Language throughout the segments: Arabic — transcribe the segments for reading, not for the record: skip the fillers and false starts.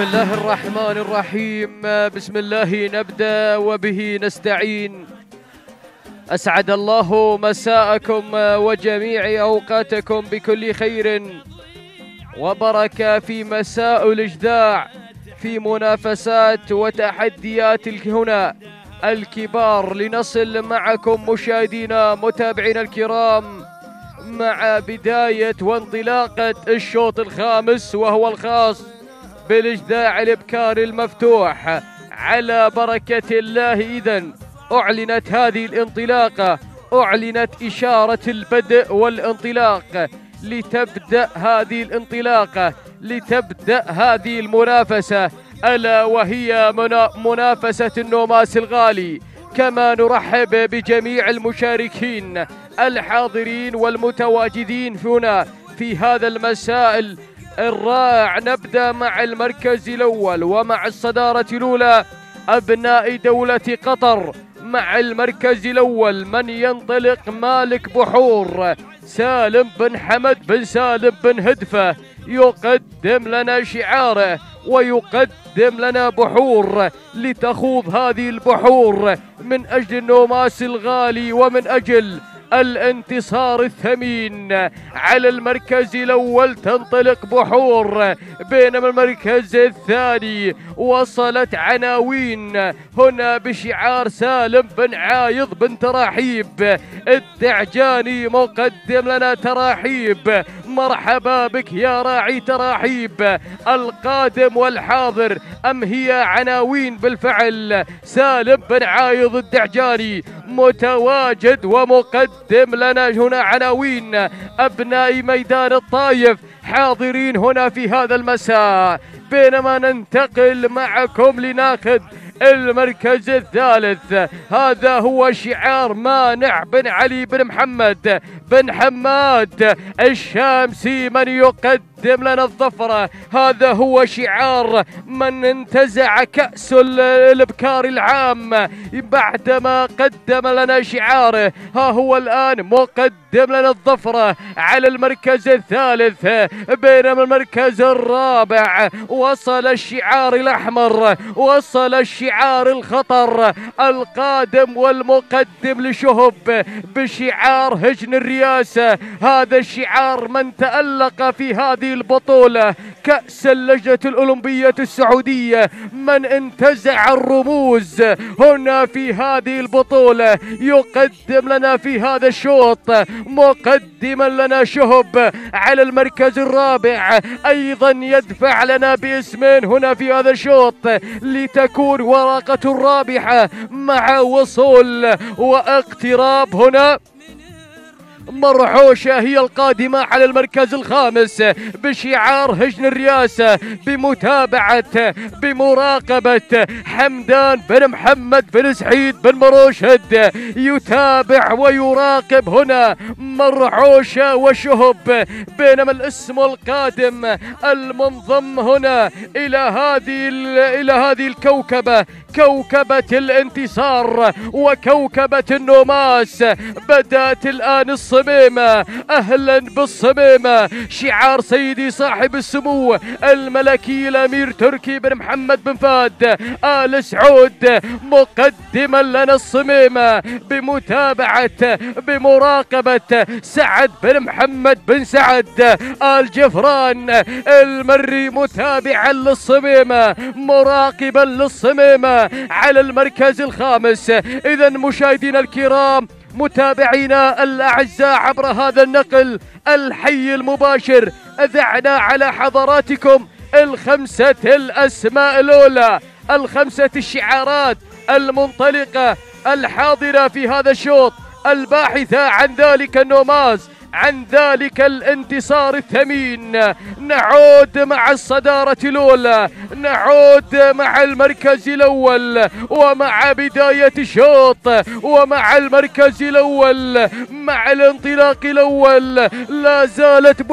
الله الرحمن الرحيم. بسم الله نبدأ وبه نستعين. أسعد الله مساءكم وجميع أوقاتكم بكل خير وبركة في مساء الإجداع في منافسات وتحديات هنا الكبار، لنصل معكم مشاهدينا متابعينا الكرام مع بداية وانطلاقة الشوط الخامس، وهو الخاص بالإجداع الإبكاري المفتوح على بركة الله. إذن أعلنت هذه الانطلاقة، أعلنت إشارة البدء والانطلاق لتبدأ هذه الانطلاقة، لتبدأ هذه المنافسة، ألا وهي منافسة النوماس الغالي. كما نرحب بجميع المشاركين الحاضرين والمتواجدين هنا في هذا المساء الرائع. نبدأ مع المركز الأول ومع الصدارة الأولى أبناء دولة قطر. مع المركز الأول من ينطلق مالك بحور سالم بن حمد بن سالم بن هدفة، يقدم لنا شعاره ويقدم لنا بحور لتخوض هذه البحور من أجل النوماس الغالي ومن أجل الانتصار الثمين. على المركز الأول تنطلق بحور، بينما المركز الثاني وصلت عناوين هنا بشعار سالم بن عايض بن تراحيب. الدعجاني مقدم لنا تراحيب، مرحبا بك يا راعي تراحيب. القادم والحاضر أم هي عناوين بالفعل؟ سالم بن عايض الدعجاني متواجد ومقدم لنا هنا عناوين. أبناء ميدان الطايف حاضرين هنا في هذا المساء، بينما ننتقل معكم لناخذ المركز الثالث. هذا هو شعار مانع بن علي بن محمد بن حماد الشامسي من يقدم لنا الظفرة. هذا هو شعار من انتزع كأس الإبكار العام بعدما قدم لنا شعاره. ها هو الآن مقدم لنا الظفرة على المركز الثالث، بينما المركز الرابع وصل الشعار الأحمر، وصل الشعار الخطر. القادم والمقدم لشهب بشعار هجن الرئاسة. هذا الشعار من تألق في هذه البطولة كأس اللجنة الأولمبية السعودية، من انتزع الرموز هنا في هذه البطولة. يقدم لنا في هذا الشوط مقدما لنا شهب على المركز الرابع، أيضا يدفع لنا باسمين هنا في هذا الشوط لتكون ورقة الرابحة مع وصول واقتراب. هنا مرحوشة هي القادمة على المركز الخامس بشعار هجن الرئاسة، بمتابعة بمراقبة حمدان بن محمد بن سعيد بن مروشد. يتابع ويراقب هنا مرحوشة وشهب، بينما الاسم القادم المنضم هنا إلى هذه الكوكبة، كوكبة الانتصار وكوكبة النوماس. بدأت الآن الصميمة. أهلا بالصميمة، شعار سيدي صاحب السمو الملكي الأمير تركي بن محمد بن فهد آل سعود مقدما لنا الصميمة بمتابعة بمراقبة سعد بن محمد بن سعد آل جفران المري، متابعا للصميمة مراقبا للصميمة على المركز الخامس. إذا مشاهدينا الكرام متابعينا الأعزاء عبر هذا النقل الحي المباشر، أذعنا على حضراتكم الخمسة الأسماء الأولى، الخمسة الشعارات المنطلقة الحاضرة في هذا الشوط، الباحثة عن ذلك النوماس، عن ذلك الانتصار الثمين. نعود مع الصدارة الأولى، نعود مع المركز الأول ومع بداية الشوط، ومع المركز الأول مع الانطلاق الأول لا زالت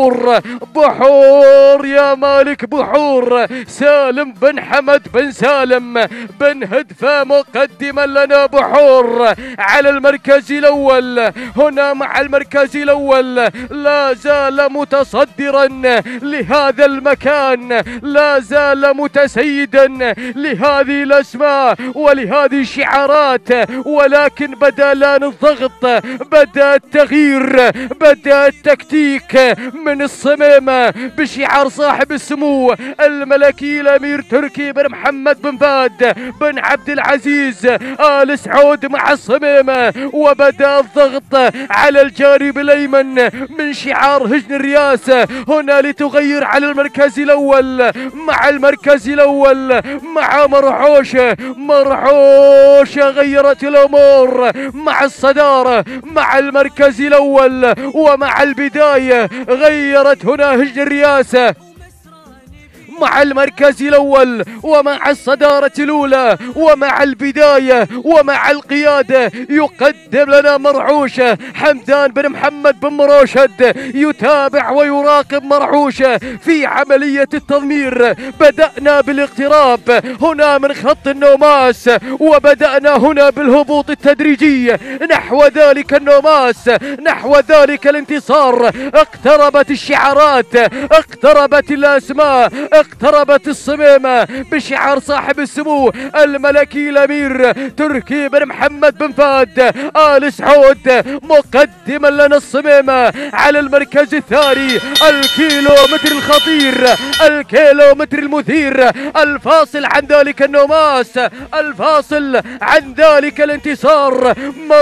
بحور يا مالك بحور. سالم بن حمد بن سالم بن هدفة مقدما لنا بحور على المركز الأول. هنا مع المركز الأول الأول لا زال متصدرا لهذا المكان، لا زال متسيدا لهذه الأسماء ولهذه الشعارات، ولكن بدأ لان الضغط، بدأ التغيير، بدأ التكتيك من الصميمة بشعار صاحب السمو الملكي الأمير تركي بن محمد بن فهد بن عبد العزيز آل سعود مع الصميمة. وبدأ الضغط على الجانب الأيمن من شعار هجن الرئاسة هنا لتغير على المركز الأول، مع المركز الأول مع مرحوشة. مرحوشة غيرت الأمور مع الصدارة، مع المركز الأول ومع البداية غيرت هنا هجن الرئاسة مع المركز الأول ومع الصدارة الأولى ومع البداية ومع القيادة. يقدم لنا مرعوشة حمدان بن محمد بن مروشد، يتابع ويراقب مرعوشة في عملية التضمير. بدأنا بالاقتراب هنا من خط النوماس، وبدأنا هنا بالهبوط التدريجي نحو ذلك النوماس، نحو ذلك الانتصار. اقتربت الشعارات، اقتربت الأسماء، اقتربت الصميمة بشعار صاحب السمو الملكي الأمير تركي بن محمد بن فهد آل سعود، مقدما لنا الصميمة على المركز الثاني. الكيلو متر الخطير، الكيلو متر المثير، الفاصل عن ذلك النوماس، الفاصل عن ذلك الانتصار.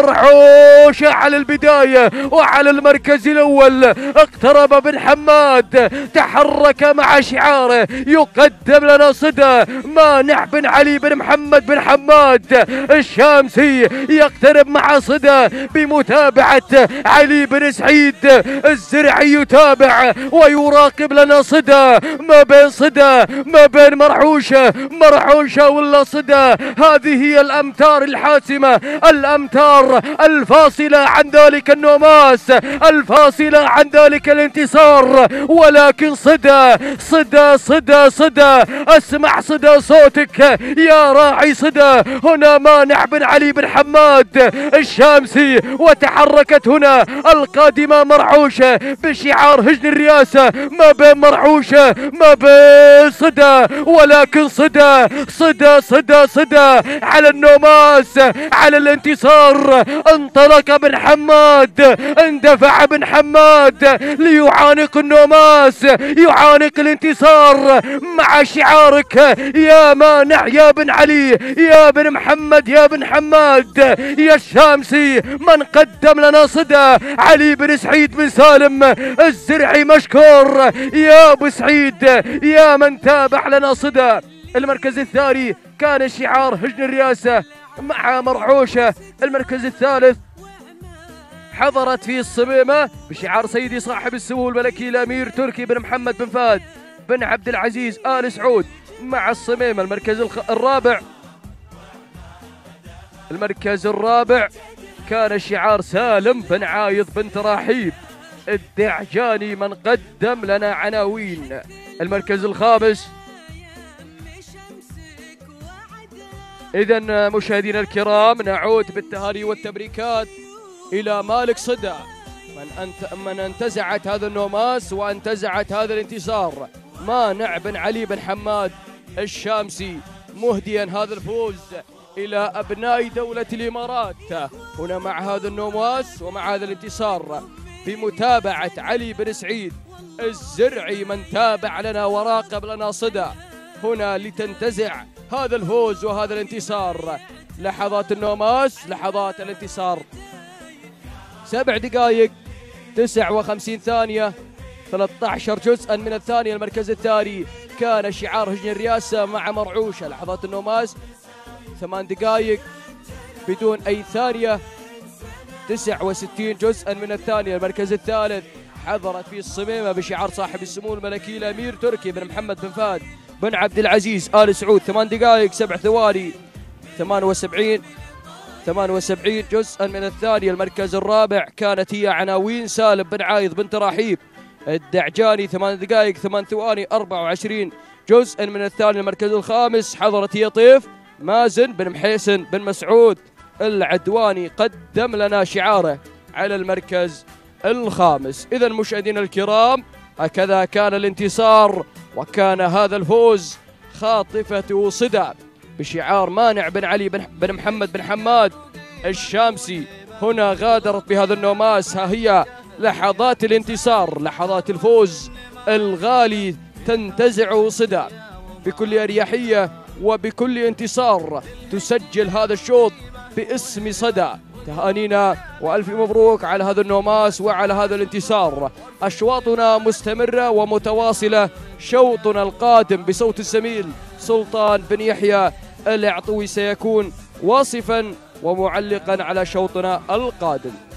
مرعوشة على البداية وعلى المركز الأول. اقترب بن حماد، تحرك مع شعاره. يقدم لنا صدى مانع بن علي بن محمد بن حماد الشامسي، يقترب مع صدى بمتابعة علي بن سعيد الزرعي، يتابع ويراقب لنا صدى. ما بين صدى ما بين مرعوشة، مرعوشة ولا صدى. هذه هي الأمتار الحاسمة، الأمتار الفاصلة عن ذلك النوماس، الفاصلة عن ذلك الانتصار. ولكن صدى صدى صدى صدى، اسمع صدى صوتك يا راعي صدى. هنا مانع بن علي بن حماد الشامسي، وتحركت هنا القادمة مرعوشة بشعار هجن الرئاسة. ما بين مرعوشة ما بين صدى، ولكن صدى صدى صدى صدى على النوماس، على الانتصار. انطلق بن حماد، اندفع بن حماد ليعانق النوماس، يعانق الانتصار مع شعارك يا مانع يا بن علي يا بن محمد يا بن حماد يا الشامسي. من قدم لنا صدى علي بن سعيد بن سالم الزرعي، مشكور يا ابو سعيد يا من تابع لنا صدى. المركز الثاني كان شعار هجن الرئاسة مع مرعوشة. المركز الثالث حضرت فيه الصميمة بشعار سيدي صاحب السمو الملكي الأمير تركي بن محمد بن فهد بن عبد العزيز آل سعود مع الصميمة. المركز الرابع كان شعار سالم بن عايض بن تراحيب الدعجاني، من قدم لنا عناوين. المركز الخامس. إذن مشاهدينا الكرام، نعود بالتهاني والتبريكات إلى مالك صدى من انتزعت هذا النوماس وانتزعت هذا الانتصار، مانع بن علي بن حماد الشامسي، مهديا هذا الفوز إلى أبناء دولة الإمارات هنا مع هذا النوماس ومع هذا الانتصار، بمتابعة علي بن سعيد الزرعي من تابع لنا وراقب لنا صدى هنا لتنتزع هذا الفوز وهذا الانتصار. لحظات النوماس، لحظات الانتصار. 7 دقائق 59 ثانية 13 جزءا من الثانية. المركز الثاني كان شعار هجن الرئاسة مع مرعوشة. لحظات النوماس 8 دقائق بدون أي ثانية 69 جزءا من الثانية. المركز الثالث حضرت فيه الصميمة بشعار صاحب السمو الملكي الأمير تركي بن محمد بن فهد بن عبد العزيز آل سعود، 8 دقائق 7 ثواني 78 جزءا من الثانية. المركز الرابع كانت هي عناوين سالم بن عايض بن تراحيب الدعجاني، 8 دقائق 8 ثواني 24 جزءا من الثانية. المركز الخامس حضرت هي طيف مازن بن محيسن بن مسعود العدواني، قدم لنا شعاره على المركز الخامس. إذا مشاهدينا الكرام، هكذا كان الانتصار وكان هذا الفوز خاطفة صدى بشعار مانع بن علي بن محمد بن حماد الشامسي. هنا غادرت بهذا النوماس، ها هي لحظات الانتصار، لحظات الفوز الغالي تنتزع صدى بكل أريحية وبكل انتصار. تسجل هذا الشوط باسم صدى. تهانينا وألف مبروك على هذا النوماس وعلى هذا الانتصار. أشواطنا مستمرة ومتواصلة. شوطنا القادم بصوت الزميل سلطان بن يحيى العطوي سيكون واصفا ومعلقا على شوطنا القادم.